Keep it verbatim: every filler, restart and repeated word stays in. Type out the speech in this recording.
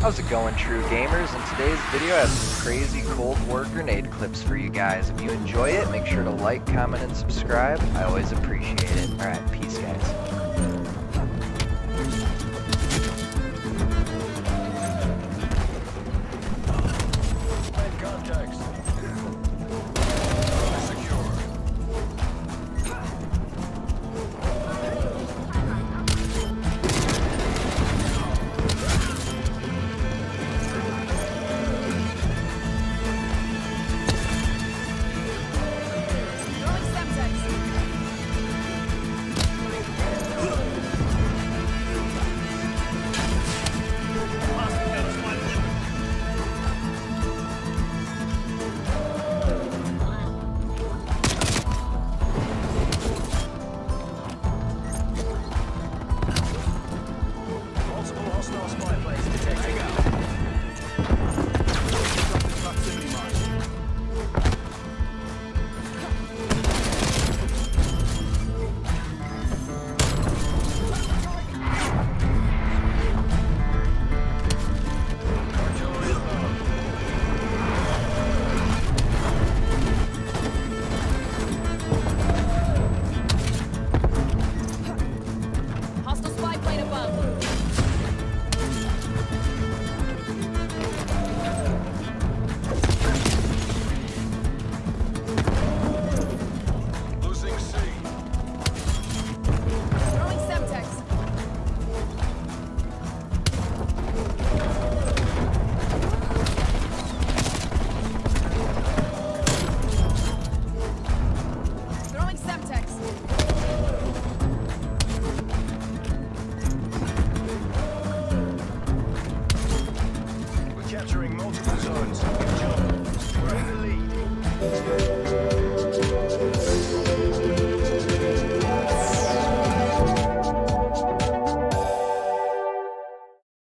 How's it going, true gamers? In today's video I have some crazy Cold War grenade clips for you guys. If you enjoy it, make sure to like, comment, and subscribe. I always appreciate it. Alright, peace guys. Capturing multiple zones.